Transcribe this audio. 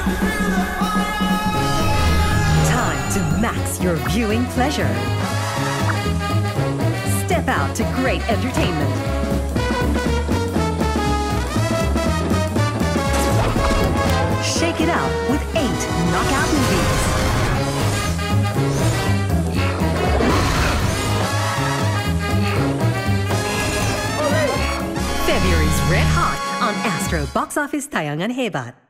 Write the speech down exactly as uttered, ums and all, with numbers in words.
Time to max your viewing pleasure. Step out to great entertainment. Shake it out with eight knockout movies. February's red hot on Astro Box Office Tayangan Hebat.